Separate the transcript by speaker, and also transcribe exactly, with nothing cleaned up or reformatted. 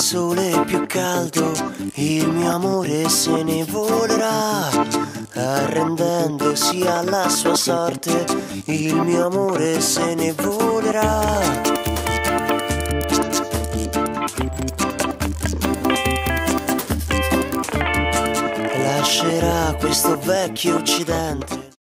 Speaker 1: sole più caldo, il mio amore se ne volerà, arrendendosi alla sua sorte, il mio amore se ne volerà. Lascerà questo vecchio occidente.